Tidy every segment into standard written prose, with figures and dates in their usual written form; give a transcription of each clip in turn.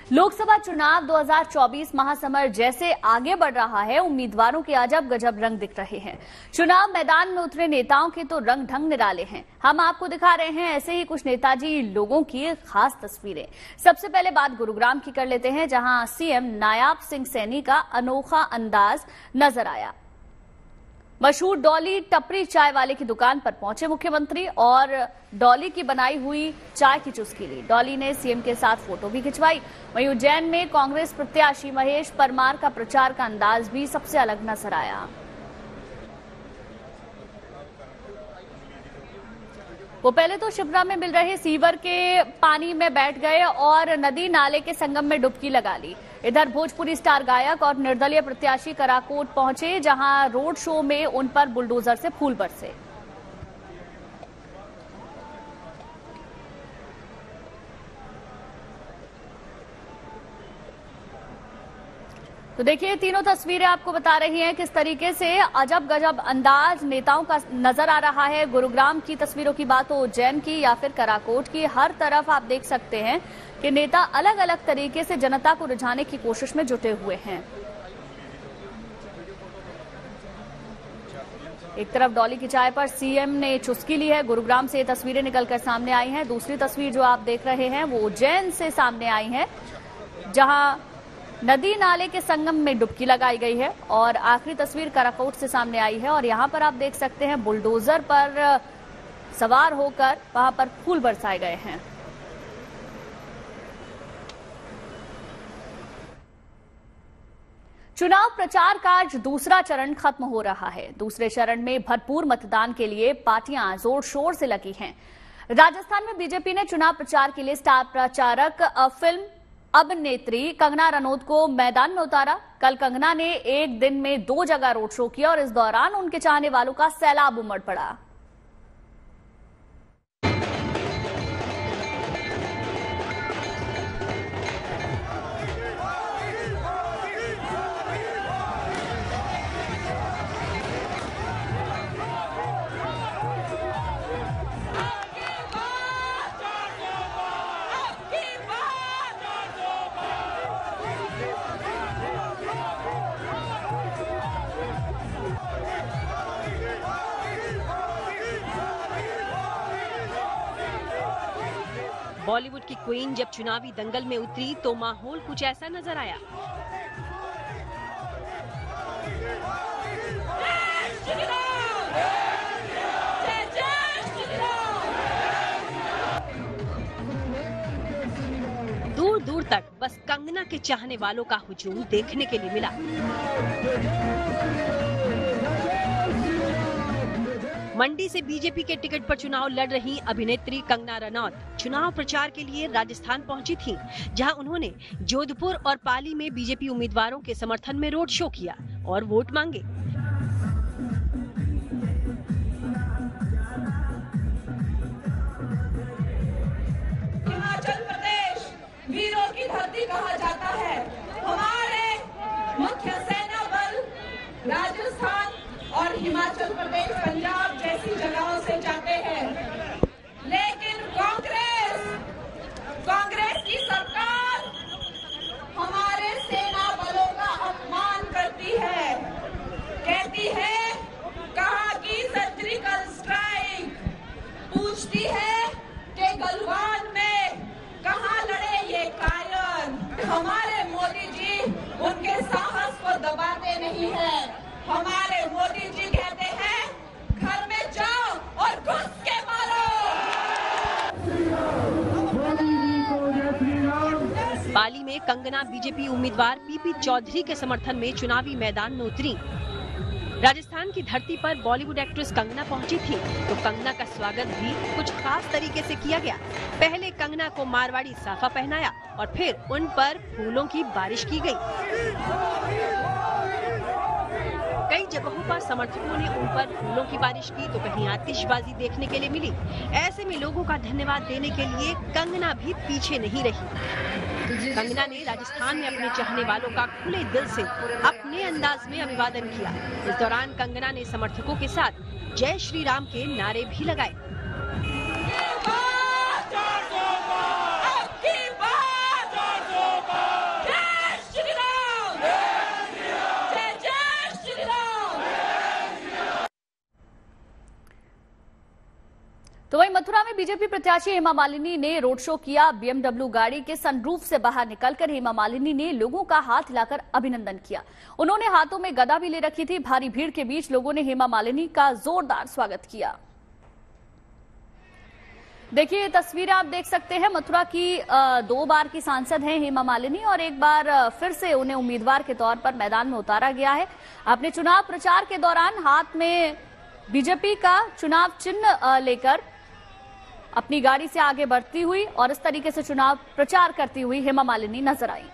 लोकसभा चुनाव 2024 महासमर जैसे आगे बढ़ रहा है, उम्मीदवारों के अजब गजब रंग दिख रहे हैं। चुनाव मैदान में उतरे नेताओं के तो रंग ढंग निराले हैं। हम आपको दिखा रहे हैं ऐसे ही कुछ नेताजी लोगों की खास तस्वीरें। सबसे पहले बात गुरुग्राम की कर लेते हैं, जहां सीएम नायाब सिंह सैनी का अनोखा अंदाज नजर आया। मशहूर डॉली टपरी चाय वाले की दुकान पर पहुंचे मुख्यमंत्री और डॉली की बनाई हुई चाय की चुस्की ली। डॉली ने सीएम के साथ फोटो भी खिंचवाई। वहीं उज्जैन में कांग्रेस प्रत्याशी महेश परमार का प्रचार का अंदाज भी सबसे अलग नजर आया। वो पहले तो शिप्रा में मिल रहे सीवर के पानी में बैठ गए और नदी नाले के संगम में डुबकी लगा ली। इधर भोजपुरी स्टार गायक और निर्दलीय प्रत्याशी कराकोट पहुंचे, जहां रोड शो में उन पर बुलडोजर से फूल बरसे। तो देखिए, तीनों तस्वीरें आपको बता रही हैं किस तरीके से अजब गजब अंदाज नेताओं का नजर आ रहा है। गुरुग्राम की तस्वीरों की बात हो, उज्जैन की या फिर कराकोट की, हर तरफ आप देख सकते हैं कि नेता अलग अलग तरीके से जनता को रिझाने की कोशिश में जुटे हुए हैं। एक तरफ डॉली की चाय पर सीएम ने चुस्की ली है। गुरुग्राम से ये तस्वीरें निकलकर सामने आई हैं। दूसरी तस्वीर जो आप देख रहे हैं वो उज्जैन से सामने आई है, जहां नदी नाले के संगम में डुबकी लगाई गई है। और आखिरी तस्वीर कराकोट से सामने आई है और यहां पर आप देख सकते हैं बुलडोजर पर सवार होकर वहां पर फूल बरसाए गए हैं। चुनाव प्रचार कार्य दूसरा चरण खत्म हो रहा है। दूसरे चरण में भरपूर मतदान के लिए पार्टियां जोर शोर से लगी हैं। राजस्थान में बीजेपी ने चुनाव प्रचार के लिए स्टार प्रचारक फिल्म अभिनेत्री कंगना रनौत को मैदान में उतारा। कल कंगना ने एक दिन में 2 जगह रोड शो किया और इस दौरान उनके चाहने वालों का सैलाब उमड़ पड़ा। बॉलीवुड की क्वीन जब चुनावी दंगल में उतरी तो माहौल कुछ ऐसा नजर आया। दूर दूर तक बस कंगना के चाहने वालों का हुजूम देखने के लिए मिला। मंडी से बीजेपी के टिकट पर चुनाव लड़ रही अभिनेत्री कंगना रनौत चुनाव प्रचार के लिए राजस्थान पहुंची थीं, जहां उन्होंने जोधपुर और पाली में बीजेपी उम्मीदवारों के समर्थन में रोड शो किया और वोट मांगे। हिमाचल प्रदेश वीरों की धरती कहा जाता है। हमारे मुख्य सेना बल राजस्थान और हिमाचल प्रदेश, पंजाब जैसी जगहों से जाते हैं, लेकिन कांग्रेस की सरकार हमारे सेना बलों का अपमान करती है। कहती है कहाँ की सर्जिकल स्ट्राइक, पूछती है कि गलवान में कहाँ लड़े ये कायर। हमारे मोदी जी उनके साहस को दबाते नहीं है। हमारे मोदी जी कहते हैं घर में जाओ और घुस के मारो। पाली में कंगना बीजेपी उम्मीदवार पीपी चौधरी के समर्थन में चुनावी मैदान में उतरी। राजस्थान की धरती पर बॉलीवुड एक्ट्रेस कंगना पहुंची थी, तो कंगना का स्वागत भी कुछ खास तरीके से किया गया। पहले कंगना को मारवाड़ी साफा पहनाया और फिर उन पर फूलों की बारिश की गई। कई जगहों पर समर्थकों ने उन पर फूलों की बारिश की, तो कहीं आतिशबाजी देखने के लिए मिली। ऐसे में लोगों का धन्यवाद देने के लिए कंगना भी पीछे नहीं रही। कंगना ने राजस्थान में अपने चाहने वालों का खुले दिल से अपने अंदाज में अभिवादन किया। इस दौरान कंगना ने समर्थकों के साथ जय श्री राम के नारे भी लगाए। आपकी बात बीजेपी प्रत्याशी हेमा मालिनी ने रोड शो किया। बीएमडब्ल्यू गाड़ी के सनरूफ से बाहर निकलकर हेमा मालिनी ने लोगों का हाथ हिलाकर अभिनंदन किया। उन्होंने हाथों में गदा भी ले रखी थी। भारी भीड़ के बीच लोगों ने हेमा मालिनी का जोरदार स्वागत किया। देखिए, ये तस्वीरें आप देख सकते हैं। मथुरा की 2 बार की सांसद हैं हेमा मालिनी और एक बार फिर से उन्हें उम्मीदवार के तौर पर मैदान में उतारा गया है। अपने चुनाव प्रचार के दौरान हाथ में बीजेपी का चुनाव चिन्ह लेकर अपनी गाड़ी से आगे बढ़ती हुई और इस तरीके से चुनाव प्रचार करती हुई हेमा मालिनी नजर आई।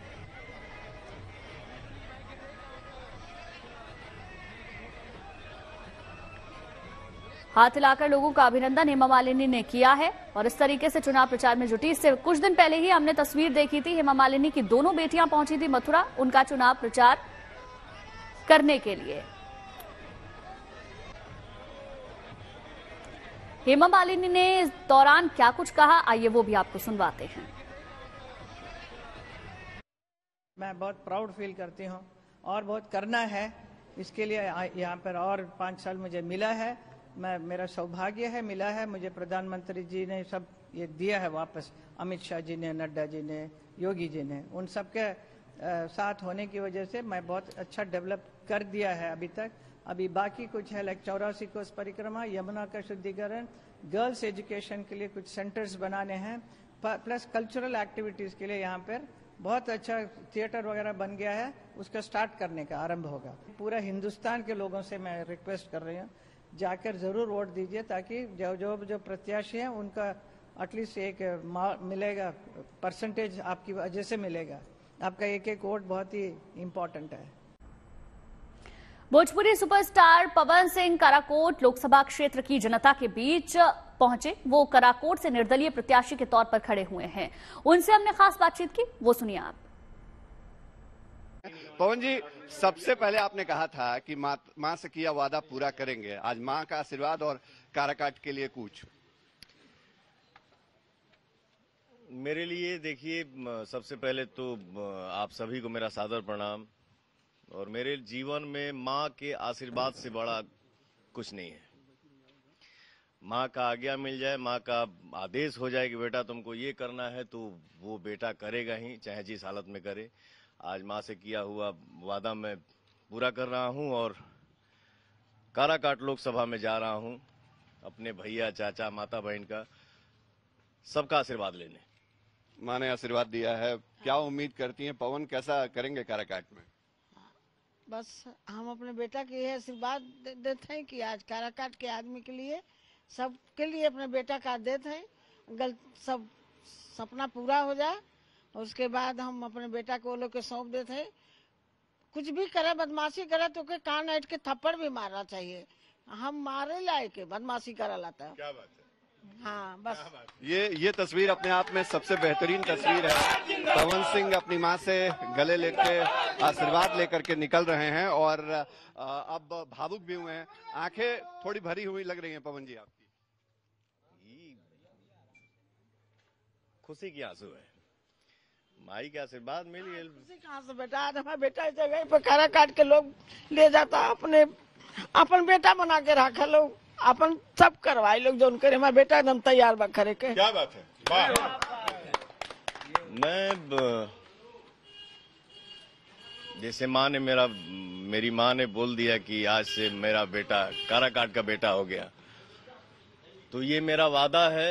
हाथ हिलाकर लोगों का अभिनंदन हेमा मालिनी ने किया है और इस तरीके से चुनाव प्रचार में जुटी। इससे कुछ दिन पहले ही हमने तस्वीर देखी थी, हेमा मालिनी की दोनों बेटियां पहुंची थी मथुरा उनका चुनाव प्रचार करने के लिए। हेमा मालिनी ने इस दौरान क्या कुछ कहा, आइए वो भी आपको सुनवाते हैं। मैं बहुत प्राउड फील करती हूँ और बहुत करना है, इसके लिए यहाँ पर और 5 साल मुझे मिला है। मेरा सौभाग्य है, मिला है मुझे। प्रधानमंत्री जी ने सब ये दिया है वापस, अमित शाह जी ने, नड्डा जी ने, योगी जी ने, उन सबके साथ होने की वजह से मैं बहुत अच्छा डेवलप कर दिया है अभी तक। अभी बाकी कुछ है, लाइक 84 कोस परिक्रमा, यमुना का शुद्धिकरण, गर्ल्स एजुकेशन के लिए कुछ सेंटर्स बनाने हैं, प्लस कल्चरल एक्टिविटीज के लिए यहाँ पर बहुत अच्छा थिएटर वगैरह बन गया है, उसका स्टार्ट करने का आरंभ होगा। पूरा हिंदुस्तान के लोगों से मैं रिक्वेस्ट कर रही हूँ, जाकर जरूर वोट दीजिए ताकि जो प्रत्याशी हैं उनका एटलीस्ट एक मिलेगा, परसेंटेज आपकी वजह से मिलेगा। आपका एक वोट बहुत ही इम्पोर्टेंट है। भोजपुरी सुपरस्टार पवन सिंह कराकोट लोकसभा क्षेत्र की जनता के बीच पहुंचे। वो कराकोट से निर्दलीय प्रत्याशी के तौर पर खड़े हुए हैं। उनसे हमने खास बातचीत की, वो सुनिए आप। पवन जी, सबसे पहले आपने कहा था कि मां से किया वादा पूरा करेंगे। आज मां का आशीर्वाद और काराकाट के लिए कूच। मेरे लिए देखिए, सबसे पहले तो आप सभी को मेरा सादर प्रणाम। और मेरे जीवन में मां के आशीर्वाद से बड़ा कुछ नहीं है। मां का आज्ञा मिल जाए, मां का आदेश हो जाए कि बेटा तुमको ये करना है, तो वो बेटा करेगा ही, चाहे जिस हालत में करे। आज मां से किया हुआ वादा मैं पूरा कर रहा हूं और काराकाट लोकसभा में जा रहा हूं अपने भैया, चाचा, माता, बहन का सबका आशीर्वाद लेने। मां ने आशीर्वाद दिया है, क्या उम्मीद करती हैं पवन, कैसा करेंगे काराकाट में? बस हम अपने बेटा के ये आशीर्वाद देते हैं कि आज काराकाट के आदमी के लिए, सबके लिए अपने बेटा का देते हैं, सब सपना पूरा हो जाए। और उसके बाद हम अपने बेटा को वो लोग के सौंप देते हैं। कुछ भी करे, बदमाशी करे तो के कान ऐट के थप्पड़ भी मारना चाहिए। हम मारे लाए के बदमाशी करा लाता है। क्या बात है। हाँ, बस ये तस्वीर अपने आप में सबसे बेहतरीन तस्वीर है। पवन सिंह अपनी मां से गले लेके आशीर्वाद लेकर के निकल रहे हैं और अब भावुक भी हुए हैं। आंखें थोड़ी भरी हुई लग रही हैं पवन जी आपकी। खुशी की आंसू है, माई के आशीर्वाद मिल गए। खुशी कहाँ से बेटा, आज हमारा बेटा इस जगह पे काराकाट के लोग ले जाता, अपन बेटा बना के रखा लोग, अपन सब करवाई लोग जो उनके। हमारा बेटा एकदम तैयार बा करे के। क्या बात है। मैं जैसे मेरी माँ ने बोल दिया कि आज से मेरा बेटा काराकाट का बेटा हो गया, तो ये मेरा वादा है।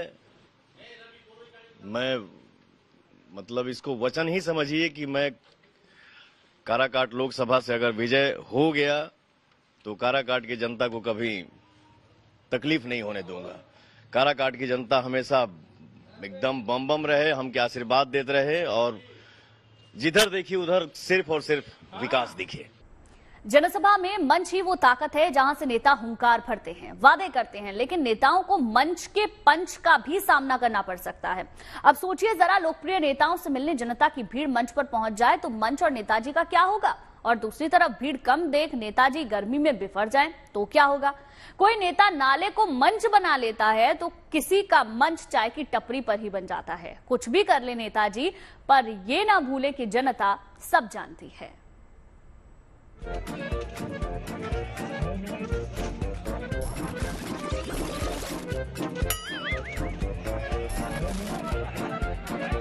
मैं मतलब इसको वचन ही समझिए कि मैं काराकाट लोकसभा से अगर विजय हो गया तो काराकाट की जनता को कभी तकलीफ नहीं होने दूंगा। काराकाट की जनता हमेशा एकदम बम बम रहे, हमके आशीर्वाद देते रहे और जिधर देखिए उधर सिर्फ और सिर्फ विकास दिखे। जनसभा में मंच ही वो ताकत है जहां से नेता हुंकार भरते हैं, वादे करते हैं, लेकिन नेताओं को मंच के पंच का भी सामना करना पड़ सकता है। अब सोचिए जरा, लोकप्रिय नेताओं से मिलने जनता की भीड़ मंच पर पहुंच जाए तो मंच और नेताजी का क्या होगा? और दूसरी तरफ भीड़ कम देख नेताजी गर्मी में बिफर जाएं तो क्या होगा? कोई नेता नाले को मंच बना लेता है तो किसी का मंच चाय की टपरी पर ही बन जाता है। कुछ भी कर ले नेताजी, पर ये ना भूले कि जनता सब जानती है।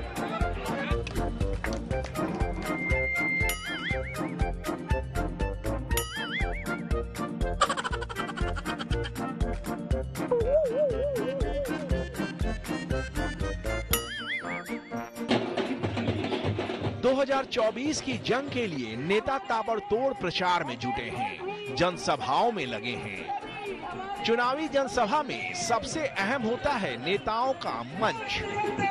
2024 की जंग के लिए नेता ताबड़तोड़ प्रचार में जुटे हैं, जनसभाओं में लगे हैं। चुनावी जनसभा में सबसे अहम होता है नेताओं का मंच।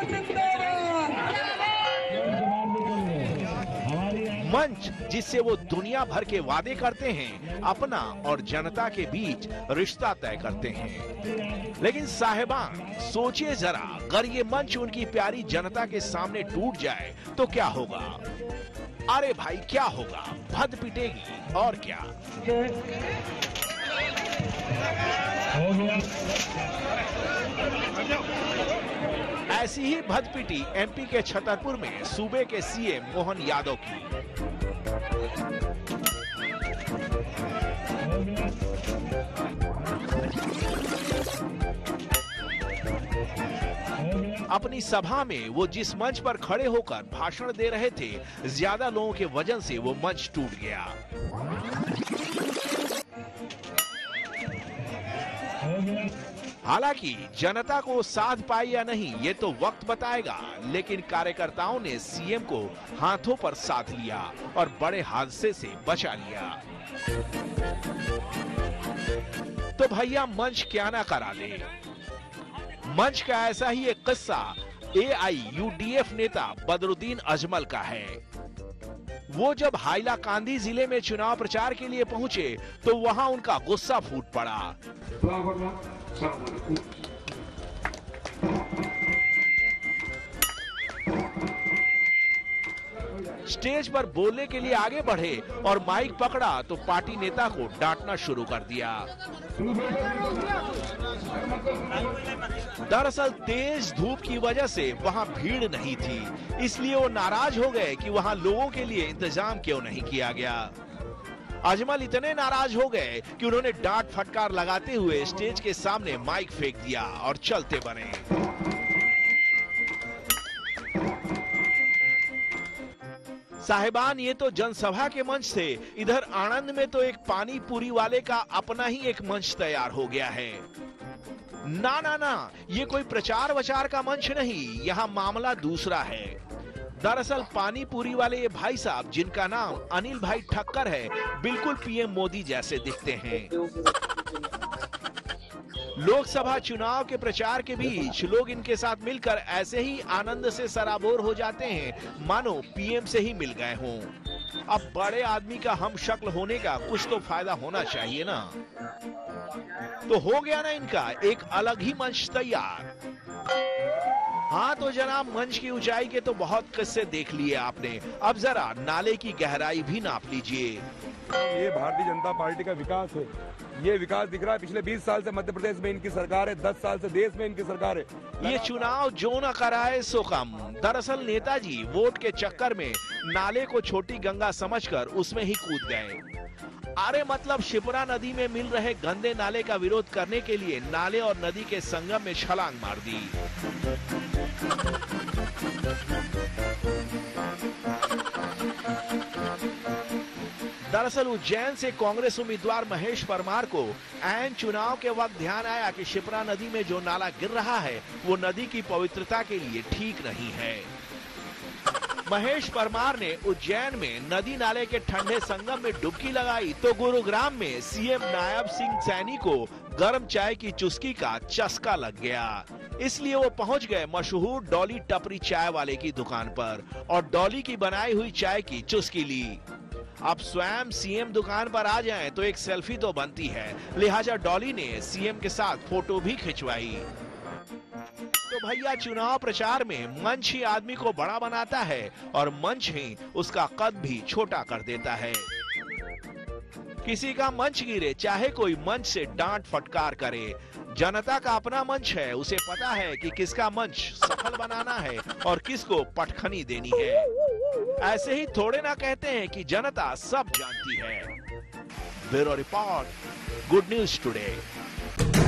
मंच जिससे वो दुनिया भर के वादे करते हैं, अपना और जनता के बीच रिश्ता तय करते हैं। लेकिन साहिबान, सोचिए जरा, अगर ये मंच उनकी प्यारी जनता के सामने टूट जाए तो क्या होगा? अरे भाई क्या होगा? भद पिटेगी और क्या। ऐसी ही भद पिटी एमपी के छतरपुर में सूबे के सीएम मोहन यादव की। अपनी सभा में वो जिस मंच पर खड़े होकर भाषण दे रहे थे, ज्यादा लोगों के वजन से वो मंच टूट गया। हालांकि जनता को साध पाई या नहीं ये तो वक्त बताएगा, लेकिन कार्यकर्ताओं ने सीएम को हाथों पर साध लिया और बड़े हादसे से बचा लिया। तो भैया मंच क्या ना करा दे। मंच का ऐसा ही एक किस्सा AIUDF नेता बदरुद्दीन अजमल का है। वो जब हाइलाकांदी जिले में चुनाव प्रचार के लिए पहुंचे तो वहां उनका गुस्सा फूट पड़ा। स्टेज पर बोलने के लिए आगे बढ़े और माइक पकड़ा तो पार्टी नेता को डांटना शुरू कर दिया। दरअसल तेज धूप की वजह से वहां भीड़ नहीं थी, इसलिए वो नाराज हो गए कि वहां लोगों के लिए इंतजाम क्यों नहीं किया गया। अजमल इतने नाराज हो गए कि उन्होंने डांट फटकार लगाते हुए स्टेज के सामने माइक फेंक दिया और चलते बने। साहिबान, ये तो जनसभा के मंच थे। इधर आणंद में तो एक पानी पूरी वाले का अपना ही एक मंच तैयार हो गया है। ना ना ना, ये कोई प्रचार वचार का मंच नहीं, यहाँ मामला दूसरा है। दरअसल पानी पूरी वाले ये भाई साहब, जिनका नाम अनिल भाई ठक्कर है, बिल्कुल पीएम मोदी जैसे दिखते हैं। लोकसभा चुनाव के प्रचार के बीच लोग इनके साथ मिलकर ऐसे ही आनंद से सराबोर हो जाते हैं, मानो पीएम से ही मिल गए हों। अब बड़े आदमी का हम शक्ल होने का कुछ तो फायदा होना चाहिए ना। तो हो गया ना इनका एक अलग ही मंच तैयार। हाँ तो जनाब, मंच की ऊंचाई के तो बहुत किस्से देख लिए आपने, अब जरा नाले की गहराई भी नाप लीजिए। ये भारतीय जनता पार्टी का विकास है। ये विकास दिख रहा है। पिछले 20 साल से मध्य प्रदेश में इनकी सरकार है, 10 साल से देश में इनकी सरकार है। ये चुनाव जो न कराए सो कम। दरअसल नेताजी वोट के चक्कर में नाले को छोटी गंगा समझकर उसमें ही कूद गए। अरे मतलब शिप्रा नदी में मिल रहे गंदे नाले का विरोध करने के लिए नाले और नदी के संगम में छलांग मार दी। दरअसल उज्जैन से कांग्रेस उम्मीदवार महेश परमार को ऐन चुनाव के वक्त ध्यान आया कि शिप्रा नदी में जो नाला गिर रहा है वो नदी की पवित्रता के लिए ठीक नहीं है। महेश परमार ने उज्जैन में नदी नाले के ठंडे संगम में डुबकी लगाई तो गुरुग्राम में सीएम नायब सिंह सैनी को गर्म चाय की चुस्की का चस्का लग गया। इसलिए वो पहुंच गए मशहूर डॉली टपरी चाय वाले की दुकान पर और डॉली की बनाई हुई चाय की चुस्की ली। अब स्वयं सीएम दुकान पर आ जाएं तो एक सेल्फी तो बनती है, लिहाजा डॉली ने सीएम के साथ फोटो भी खिंचवाई। तो भैया चुनाव प्रचार में मंच ही आदमी को बड़ा बनाता है और मंच ही उसका कद भी छोटा कर देता है। किसी का मंच गिरे, चाहे कोई मंच से डांट फटकार करे, जनता का अपना मंच है, उसे पता है कि किसका मंच सफल बनाना है और किसको पटखनी देनी है। ऐसे ही थोड़े ना कहते हैं कि जनता सब जानती है। Bureau report, good news today.